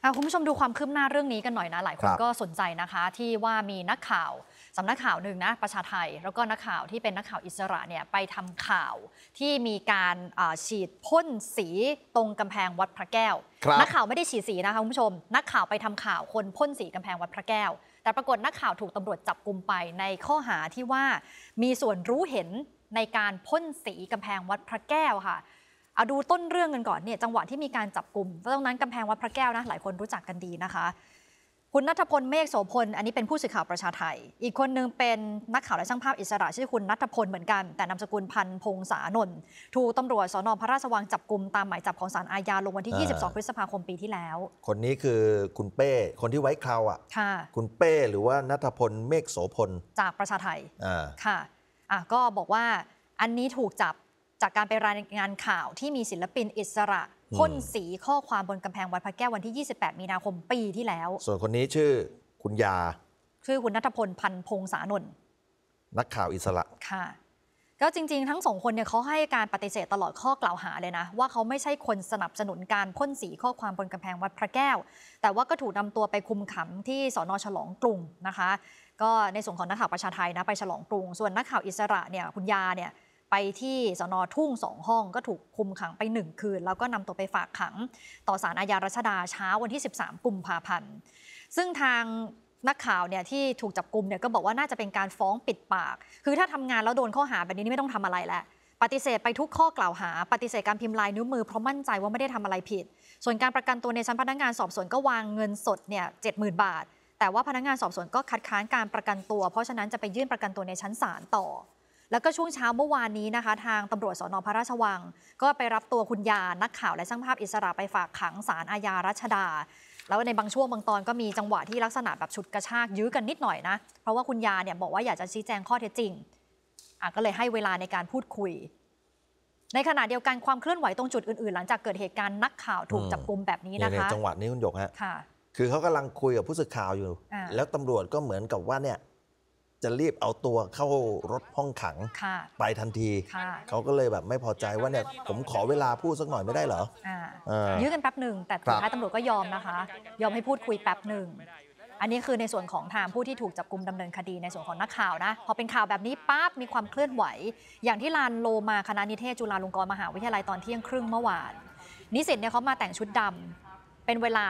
คุณผู้ชมดูความคืบหน้าเรื่องนี้กันหน่อยนะหลายคนก็สนใจนะคะที่ว่ามีนักข่าวสำนักข่าวหนึ่งนะประชาไทยแล้วก็นักข่าวที่เป็นนักข่าวอิสระเนี่ยไปทำข่าวที่มีการฉีดพ่นสีตรงกำแพงวัดพระแก้วนักข่าวไม่ได้ฉีดสีนะคะคุณผู้ชมนักข่าวไปทำข่าวคนพ่นสีกำแพงวัดพระแก้วแต่ปรากฏนักข่าวถูกตำรวจจับกุมไปในข้อหาที่ว่ามีส่วนรู้เห็นในการพ่นสีกำแพงวัดพระแก้วค่ะเอาดูต้นเรื่องกันก่อนเนี่ยจังหวะที่มีการจับกุมตรงนั้นกำแพงวัดพระแก้วนะหลายคนรู้จักกันดีนะคะคุณณัฐพลเมฆโสพลอันนี้เป็นผู้สื่อข่าวประชาไทยอีกคนนึงเป็นนักข่าวและช่างภาพอิสระชื่อคุณณัฐพลเหมือนกันแต่นามสกุลพันพงษานนท์ถูกตำรวจสน.พระราชวังจับกุมตามหมายจับของศาลอาญาลงวันที่22 พฤษภาคมปีที่แล้วคนนี้คือคุณเป้คนที่ไว้เคราอ่ะคุณเป้หรือว่าณัฐพลเมฆโสพลจากประชาไทยค่ะก็บอกว่าอันนี้ถูกจับจากการไปรายงานข่าวที่มีศิลปินอิสระพ่นสีข้อความบนกำแพงวัดพระแก้ววันที่28 มีนาคมปีที่แล้วส่วนคนนี้ชื่อคุณยาชื่อคุณณัฐพลพันพงษานนท์นักข่าวอิสระค่ะก็จริงๆทั้งสองคนเนี่ยเขาให้การปฏิเสธตลอดข้อกล่าวหาเลยนะว่าเขาไม่ใช่คนสนับสนุนการพ่นสีข้อความบนกำแพงวัดพระแก้วแต่ว่าก็ถูกนำตัวไปคุมขังที่สน.ฉลองกรุงนะคะก็ในส่วนของนักข่าวประชาไทยนะไปฉลองกรุงส่วนนักข่าวอิสระเนี่ยคุณยาเนี่ยไปที่สน.ทุ่ง2 ห้องก็ถูกคุมขังไป1 คืนแล้วก็นำตัวไปฝากขังต่อศาลอาญารัชดาเช้าวันที่13 กุมภาพันธ์ซึ่งทางนักข่าวเนี่ยที่ถูกจับกุมเนี่ยก็บอกว่าน่าจะเป็นการฟ้องปิดปากคือถ้าทำงานแล้วโดนข้อหาแบบนี้ไม่ต้องทำอะไรแล้วปฏิเสธไปทุกข้อกล่าวหาปฏิเสธการพิมพ์ลายนิ้วมือเพราะมั่นใจว่าไม่ได้ทำอะไรผิดส่วนการประกันตัวในชั้นพนักงานสอบสวนก็วางเงินสดเนี่ย 70,000 บาทแต่ว่าพนักงานสอบสวนก็คัดค้านการประกันตัวเพราะฉะนั้นจะไปยื่นประกันตัวในชั้นศาลต่อแล้วก็ช่วงเช้าเมื่อวานนี้นะคะทางตำรวจสน.พระราชวังก็ไปรับตัวคุณยานักข่าวและช่างภาพอิสระไปฝากขังศาลอาญารัชดาแล้วในบางช่วงบางตอนก็มีจังหวะที่ลักษณะแบบฉุดกระชากยื้อกันนิดหน่อยนะเพราะว่าคุณยาเนี่ยบอกว่าอยากจะชี้แจงข้อเท็จจริงก็เลยให้เวลาในการพูดคุยในขณะเดียวกันความเคลื่อนไหวตรงจุดอื่นๆหลังจากเกิดเหตุการณ์นักข่าวถูกจับกุมแบบนี้นะคะจังหวะนี้คุณหยกฮะคือเขากำลังคุยกับผู้สื่อข่าวอยู่แล้วตำรวจก็เหมือนกับว่าเนี่ยจะรีบเอาตัวเข้ารถห้องขังไปทันทีเขาก็เลยแบบไม่พอใจว่าเนี่ยผมขอเวลาพูดสักหน่อยไม่ได้เหรอยื้อกันแป๊บหนึ่งแต่สุดท้ายตำรวจก็ยอมนะคะยอมให้พูดคุยแป๊บหนึ่งอันนี้คือในส่วนของทางผู้ที่ถูกจับกุมดำเนินคดีในส่วนของนักข่าวนะพอเป็นข่าวแบบนี้ปั๊บมีความเคลื่อนไหวอย่างที่ลานโลมาคณะนิเทศจุฬาลงกรณ์มหาวิทยาลัยตอนเที่ยงครึ่งเมื่อวานนิสิตเนี่ยเขามาแต่งชุดดำเป็นเวลา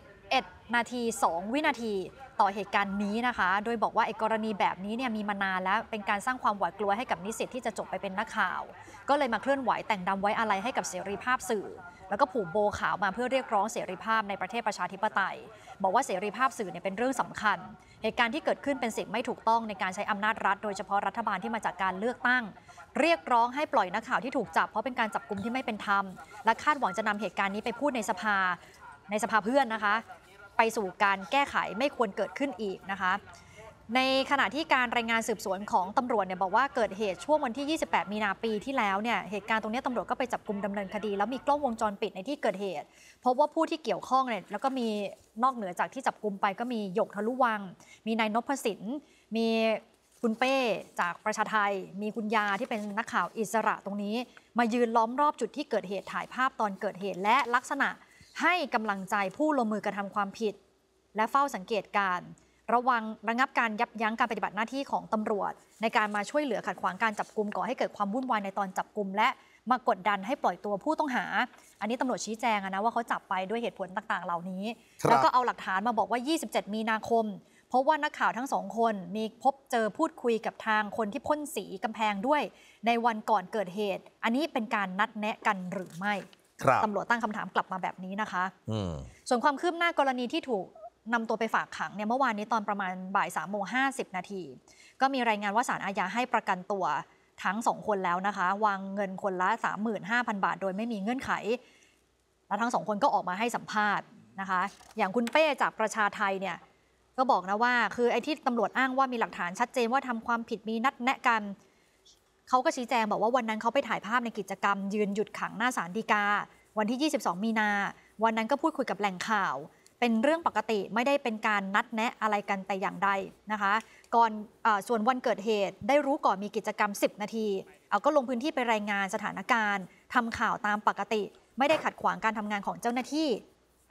11 นาที 2 วินาทีต่อเหตุการณ์นี้นะคะโดยบอกว่าไอ้กรณีแบบนี้เนี่ยมีมานานแล้วเป็นการสร้างความหวาดกลัวให้กับนิสิตที่จะจบไปเป็นนักข่าวก็เลยมาเคลื่อนไหวแต่งดำไว้อาลัยให้กับเสรีภาพสื่อแล้วก็ผูกโบขาวมาเพื่อเรียกร้องเสรีภาพในประเทศประชาธิปไตยบอกว่าเสรีภาพสื่อเนี่ยเป็นเรื่องสำคัญเหตุการณ์ที่เกิดขึ้นเป็นสิ่งไม่ถูกต้องในการใช้อำนาจรัฐโดยเฉพาะรัฐบาลที่มาจากการเลือกตั้งเรียกร้องให้ปล่อยนักข่าวที่ถูกจับเพราะเป็นการจับกุมที่ไม่เป็นธรรมและคาดหวังจะนำเหตุการณ์นี้ไปพูดในสภาเพื่อนนะคะไปสู่การแก้ไขไม่ควรเกิดขึ้นอีกนะคะในขณะที่การรายงานสืบสวนของตำรวจเนี่ยบอกว่าเกิดเหตุช่วงวันที่28 มีนาปีที่แล้วเนี่ยเหตุการณ์ตรงนี้ตำรวจก็ไปจับกุมดำเนินคดีแล้วมีกล้องวงจรปิดในที่เกิดเหตุพบว่าผู้ที่เกี่ยวข้องเนี่ยแล้วก็มีนอกเหนือจากที่จับกุมไปก็มีหยกทะลุวังมีนายนพสินมีคุณเป้จากประชาไทยมีคุณยาที่เป็นนักข่าวอิสระตรงนี้มายืนล้อมรอบจุดที่เกิดเหตุถ่ายภาพตอนเกิดเหตุและลักษณะให้กำลังใจผู้ลงมือกระทำความผิดและเฝ้าสังเกตการระงับการยับยั้งการปฏิบัติหน้าที่ของตำรวจในการมาช่วยเหลือขัดขวางการจับกุมก่อให้เกิดความวุ่นวายในตอนจับกุมและมากดดันให้ปล่อยตัวผู้ต้องหาอันนี้ตำรวจชี้แจงนะว่าเขาจับไปด้วยเหตุผลต่างๆเหล่านี้แล้วก็เอาหลักฐานมาบอกว่า27 มีนาคมเพราะว่านักข่าวทั้ง2 คนมีพบเจอพูดคุยกับทางคนที่พ่นสีกำแพงด้วยในวันก่อนเกิดเหตุอันนี้เป็นการนัดแนะกันหรือไม่ตำรวจตั้งคำถามกลับมาแบบนี้นะคะส่วนความคืบหน้ากรณีที่ถูกนำตัวไปฝากขังเนี่ยเมื่อวานนี้ตอนประมาณบ่าย3:50 นาทีก็มีรายงานว่าศาลอาญาให้ประกันตัวทั้ง2 คนแล้วนะคะวางเงินคนละ 35,000 บาทโดยไม่มีเงื่อนไขแล้วทั้ง2 คนก็ออกมาให้สัมภาษณ์นะคะอย่างคุณเป้จากประชาไทยเนี่ยก็บอกนะว่าคือไอ้ที่ตำรวจอ้างว่ามีหลักฐานชัดเจนว่าทำความผิดมีนัดแนะกันเขาก็ชี้แจงบอกว่าวันนั้นเขาไปถ่ายภาพในกิจกรรมยืนหยุดขังหน้าศาลฎีกาวันที่22 มีนาวันนั้นก็พูดคุยกับแหล่งข่าวเป็นเรื่องปกติไม่ได้เป็นการนัดแนะอะไรกันแต่อย่างใดนะคะก่อนส่วนวันเกิดเหตุได้รู้ก่อนมีกิจกรรม10 นาทีก็ลงพื้นที่ไปรายงานสถานการณ์ทำข่าวตามปกติไม่ได้ขัดขวางการทำงานของเจ้าหน้าที่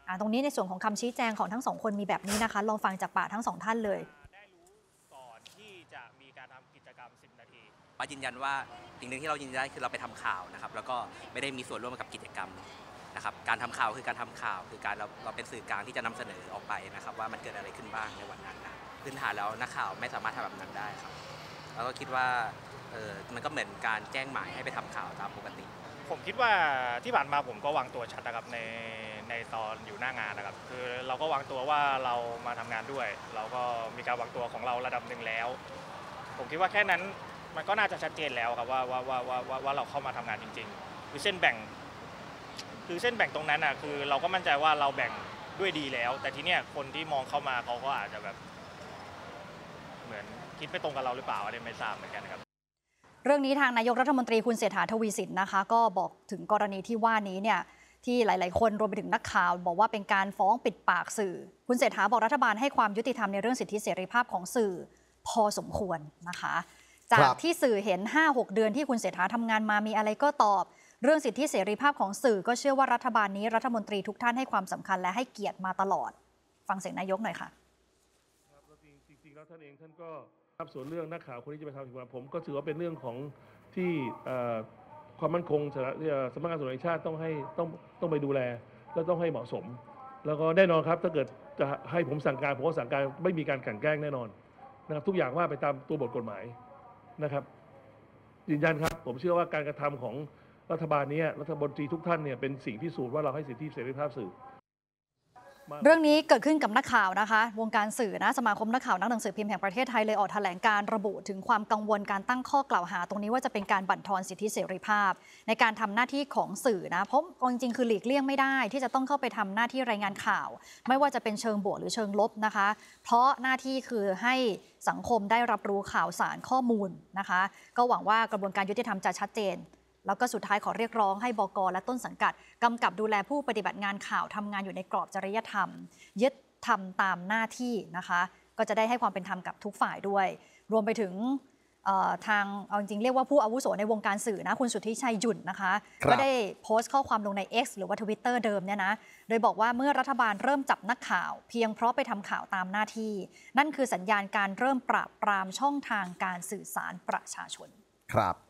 ตรงนี้ในส่วนของคำชี้แจงของทั้งสองคนมีแบบนี้นะคะลองฟังจากปากทั้งสองท่านเลยได้รู้ก่อนที่จะมีการทำกิจกรรม10 นาทียืนยันว่าสิ่งหนึ่งที่เรายืนยันได้คือเราไปทำข่าวนะครับแล้วก็ไม่ได้มีส่วนร่วมกับกิจกรรมนะครับการทำข่าวคือการทำข่าวคือการเราเป็นสื่อกลางที่จะนำเสนอออกไปนะครับว่ามันเกิดอะไรขึ้นบ้างในวันนั้นนะพื้นฐานแล้วนักข่าวไม่สามารถทำแบบนั้นได้ครับแล้วก็คิดว่ามันก็เหมือนการแจ้งหมายให้ไปทำข่าวตามปกติผมคิดว่าที่ผ่านมาผมก็วางตัวชัดนะครับในตอนอยู่หน้างานนะครับคือเราก็วางตัวว่าเรามาทำงานด้วยเราก็มีการวางตัวของเราระดับหนึ่งแล้วผมคิดว่าแค่นั้นมันก็น่าจะชัดเจนแล้วครับว่าเราเข้ามาทำงานจริงๆคือเส้นแบ่งตรงนั้นคือเราก็มั่นใจว่าเราแบ่งด้วยดีแล้วแต่ทีเนี้ยคนที่มองเข้ามาเขาก็อาจจะแบบเหมือนคิดไม่ตรงกับเราหรือเปล่าอะไรไม่ทราบเหมือนกันครับเรื่องนี้ทางนายกรัฐมนตรีคุณเศรษฐาทวีสินนะคะก็บอกถึงกรณีที่ว่านี้เนี่ยที่หลายๆคนรวมไปถึงนักข่าวบอกว่าเป็นการฟ้องปิดปากสื่อคุณเศรษฐาบอกรัฐบาลให้ความยุติธรรมในเรื่องสิทธิเสรีภาพของสื่อพอสมควรนะคะจากที่สื่อเห็น 5-6 เดือนที่คุณเศรษฐาทำงานมามีอะไรก็ตอบเรื่องสิทธิเสรีภาพของสื่อก็เชื่อว่ารัฐบาลนี้รัฐมนตรีทุกท่านให้ความสำคัญและให้เกียรติมาตลอดฟังเสียงนายกหน่อยค่ะจริงๆแล้วท่านเองท่านก็ครับส่วนเรื่องนักข่าวคนที่จะไปทำผิดผมก็ถือว่าเป็นเรื่องของที่ความมั่นคงสำนักงานตำรวจแห่งชาติต้องไปดูแลและต้องให้เหมาะสมแล้วก็แน่นอนครับถ้าเกิดจะให้ผมสั่งการผมก็สั่งการไม่มีการกลั่นแกล้งแน่นอนนะครับทุกอย่างว่าไปตามตัวบทกฎหมายนะครับยืนยันครับผมเชื่อว่าการกระทำของรัฐบาลนี้รัฐมนตรีทุกท่านเนี่ยเป็นสิ่งพิสูจน์ว่าเราให้สิทธิเสรีภาพสื่อเรื่องนี้เกิดขึ้นกับนักข่าวนะคะวงการสื่อนะสมาคมนักข่าวนักหนังสือพิมพ์แห่งประเทศไทยเลยออกแถลงการระบุถึงความกังวลการตั้งข้อกล่าวหาตรงนี้ว่าจะเป็นการบั่นทอนสิทธิเสรีภาพในการทำหน้าที่ของสื่อนะเพราะจริงๆคือหลีกเลี่ยงไม่ได้ที่จะต้องเข้าไปทำหน้าที่รายงานข่าวไม่ว่าจะเป็นเชิงบวกหรือเชิงลบนะคะเพราะหน้าที่คือให้สังคมได้รับรู้ข่าวสารข้อมูลนะคะก็หวังว่ากระบวนการยุติธรรมจะชัดเจนแล้วก็สุดท้ายขอเรียกร้องให้บก.และต้นสังกัดกำกับดูแลผู้ปฏิบัติงานข่าวทำงานอยู่ในกรอบจริยธรรมยึดทำตามหน้าที่นะคะก็จะได้ให้ความเป็นธรรมกับทุกฝ่ายด้วยรวมไปถึงทางเอาจริงๆเรียกว่าผู้อาวุโสในวงการสื่อนะคุณสุทธิชัยหยุ่นนะคะก็ได้โพสต์ข้อความลงใน X หรือว่า Twitter เดิมเนี่ยนะโดยบอกว่าเมื่อรัฐบาลเริ่มจับนักข่าวเพียงเพราะไปทำข่าวตามหน้าที่นั่นคือสัญญาณการเริ่มปราบปรามช่องทางการสื่อสารประชาชนครับ